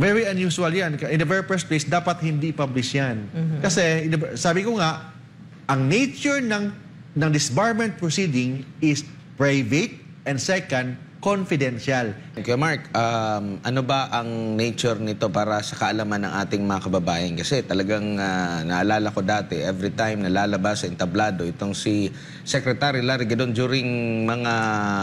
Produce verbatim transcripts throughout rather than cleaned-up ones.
Very unusual yan. In the very first place, dapat hindi publish yan. Mm-hmm. Kasi, the, sabi ko nga, ang nature ng, ng disbarment proceeding is private and second, confidential. Okay, Mark, um, ano ba ang nature nito para sa kaalaman ng ating mga kababayan? Kasi talagang uh, naalala ko dati, every time nalalabas sa entablado, itong si Secretary Larry Gadon during mga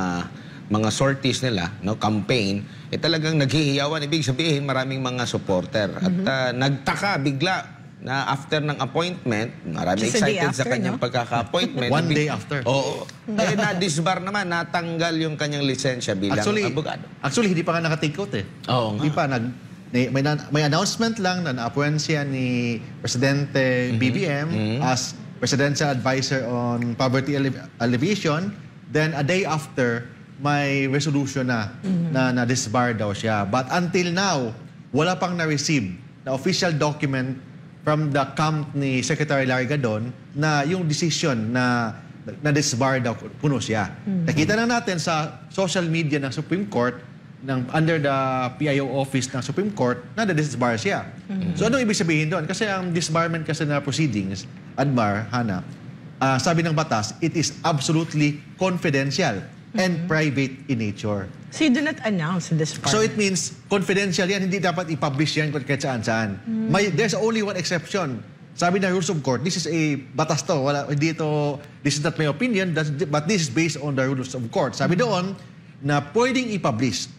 mga sorties nila, no, campaign, eh talagang naghihiyawan. Ibig sabihin, maraming mga supporter. At mm-hmm. uh, nagtaka bigla na after ng appointment, maraming excited after, sa kanyang no? pagkaka-appointment. One day after. Oo. Eh, na-disbar naman, natanggal yung kanyang lisensya bilang actually, abogado. Actually, hindi pa nga naka-take out eh. Oo nga. Hindi pa. Nag, may, may announcement lang na na-appoint siya ni Presidente mm-hmm. B B M mm-hmm. as Presidential Advisor on Poverty Alleviation. Then, a day after, may resolution na mm-hmm. na na-disbar daw siya. But until now, wala pang na-receive na official document from the camp ni Secretary Larry Gadon na yung decision na na-disbar daw puno siya. Mm-hmm. Nakita na natin sa social media ng Supreme Court, ng, under the P I O office ng Supreme Court, na na-disbar siya. Mm-hmm. So ano ibig sabihin doon? Kasi ang disbarment kasi na proceedings, Admar, Hana, uh, sabi ng batas, it is absolutely confidential and mm-hmm. private in nature. So you do not announce this part? So it means confidential yan, hindi dapat i-publish yan kahit saan-saan. Mm-hmm. May, there's only one exception. Sabi ng rules of court, this is a batas to. Wala, hindi to, this is not my opinion, but this is based on the rules of court. Sabi mm-hmm. doon na pwedeng i-publish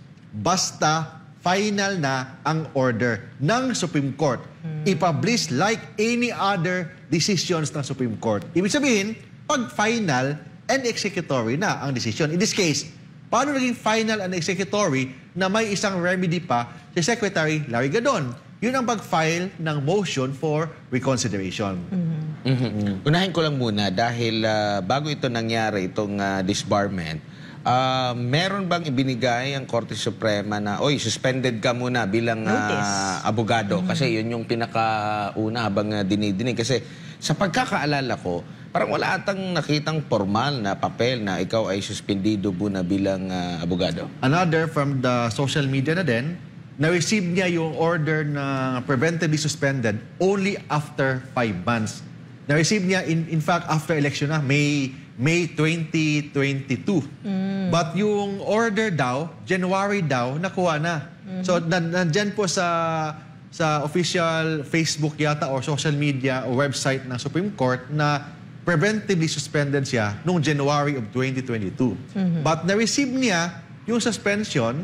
basta final na ang order ng Supreme Court. Mm-hmm. I-publish like any other decisions ng Supreme Court. Ibig sabihin, pag final and executory na ang decision. In this case, paano naging final and executory na may isang remedy pa si Secretary Larry Gadon? Yun ang pag-file ng motion for reconsideration. Mm-hmm. Mm-hmm. Unahin ko lang muna dahil uh, bago ito nangyari, itong uh, disbarment, uh, meron bang ibinigay ang Korte Suprema na, oy, suspended ka muna bilang uh, abogado? Mm-hmm. Kasi yun yung pinakauna habang uh, dinidinig. Kasi sa pagkakaalala ko, parang wala atang nakitang formal na papel na ikaw ay suspendido muna bilang uh, abogado. Another from the social media na din, na-receive niya yung order na preventively suspended only after five months. Na-receive niya, in, in fact, after election na, May, May twenty twenty-two. Mm. But yung order daw, January daw, nakuha na. Mm-hmm. So, nan nandyan po sa sa official Facebook yata or social media o website ng Supreme Court na preventively suspended siya noong January of twenty twenty-two. Mm-hmm. But na-receive niya yung suspension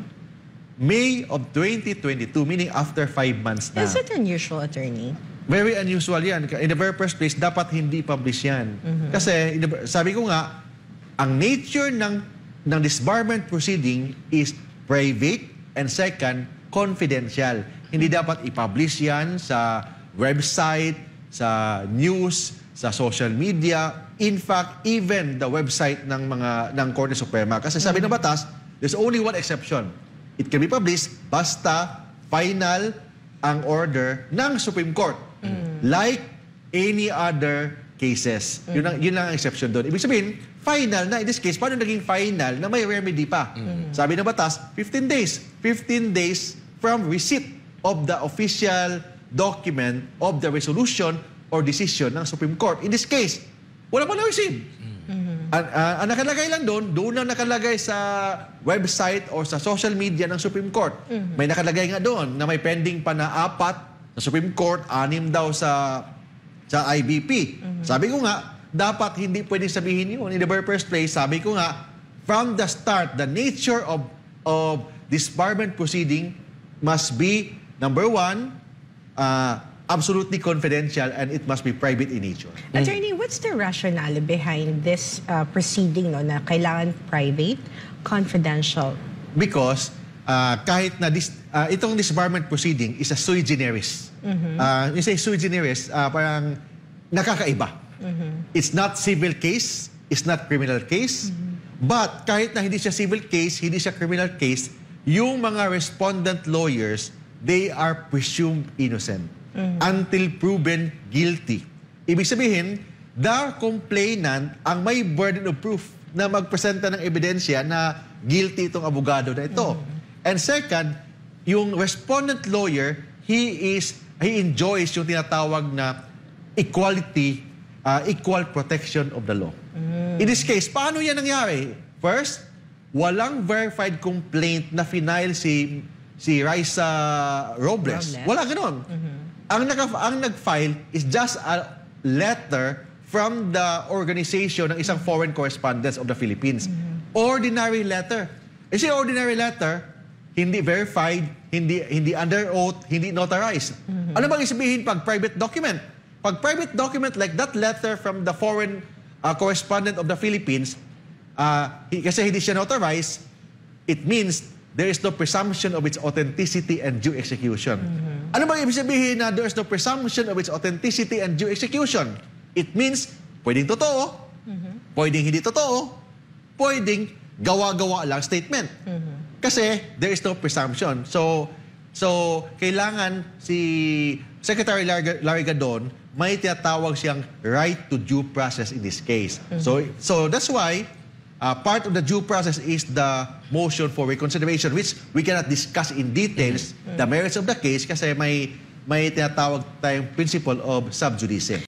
May of twenty twenty-two, meaning after five months na. Is it unusual, attorney? Very unusual yan. In the very first place, dapat hindi publish yan. Mm-hmm. Kasi, sabi ko nga, ang nature ng, ng disbarment proceeding is private and second, confidential. Hindi dapat i-publish yan sa website, sa news, sa social media, in fact, even the website ng mga ng Korte Suprema. Kasi sabi mm-hmm. ng batas, there's only one exception. It can be published basta final ang order ng Supreme Court. Mm-hmm. Like any other cases. Mm-hmm. Yun, ang, yun lang ang exception doon. Ibig sabihin, final na. In this case, paano naging final na may remedy pa? Mm-hmm. Sabi ng batas, fifteen days. fifteen days from receipt of the official document of the resolution or decision ng Supreme Court. In this case, wala pa na-receive. Mm-hmm. Ang, uh, ang nakalagay lang doon, doon lang nakalagay sa website or sa social media ng Supreme Court. Mm-hmm. May nakalagay nga doon na may pending pa na apat sa Supreme Court, anim daw sa sa I B P. Mm-hmm. Sabi ko nga, dapat hindi pwedeng sabihin yun. In the very first place, sabi ko nga, from the start, the nature of, of disbarment proceeding must be, number one, uh, absolutely confidential and it must be private in nature. Attorney, what's the rationale behind this uh, proceeding no, na kailangan private, confidential? Because uh, kahit na dis, uh, itong disbarment proceeding is a sui generis. Mm-hmm. uh, you say sui generis, uh, parang nakakaiba. Mm-hmm. It's not civil case, it's not criminal case, mm-hmm. but kahit na hindi siya civil case, hindi siya criminal case, yung mga respondent lawyers, they are presumed innocent. Mm-hmm. Until proven guilty. Ibig sabihin, the complainant ang may burden of proof na magpresenta ng ebidensya na guilty itong abogado na ito. Mm-hmm. And second, yung respondent lawyer, he is he enjoys yung tinatawag na equality, uh, equal protection of the law. In this case, paano yan nangyari? First, walang verified complaint na final si si Raisa Robles. Robles. Wala ganon. Ang, nag ang nag-file is just a letter from the organization ng isang foreign correspondents of the Philippines. Ordinary letter. Eh si ordinary letter, hindi verified, hindi hindi under oath, hindi notarized. Ano bang isabihin pag private document? Pag private document like that letter from the foreign uh, correspondent of the Philippines, uh, kasi hindi siya notarized, it means there is no presumption of its authenticity and due execution. Mm-hmm. Ano bang ibig sabihin na there is no presumption of its authenticity and due execution? It means pwedeng totoo, mm-hmm. pwedeng hindi totoo, pwedeng gawa-gawa lang statement. Mm-hmm. Kasi there is no presumption. So, so kailangan si Secretary Larry, Larry Gadon, may tinatawag siyang right to due process in this case. Mm-hmm. So, so that's why uh, part of the due process is the motion for reconsideration, which we cannot discuss in details mm-hmm. the merits of the case kasi may may tinatawag tayong principle of sub judice.